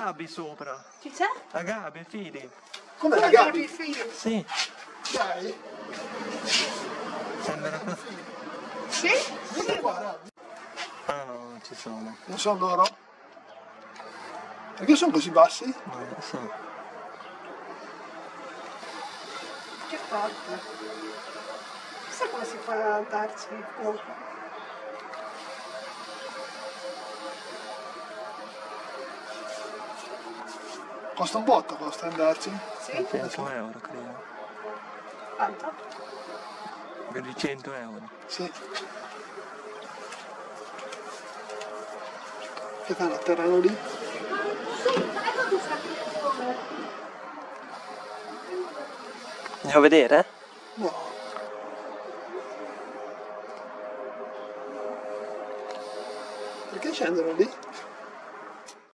gabbia sopra. Chi c'è? La gabbia, fidi. Come la gabbia? Sì. Dai. Sembra così. Sì? Vieni qua, Robby. Ah no, non ci sono. Non sono loro? Perché sono così bassi? Non lo so. Che forte. Chissà come si fa ad andarci. Costa un botto, costa andarci. Sì? 100 euro credo. Quanto? Più di 100 euro. Sì. Che fanno atterrano lì? Andiamo a vedere? No. Perché scendono lì?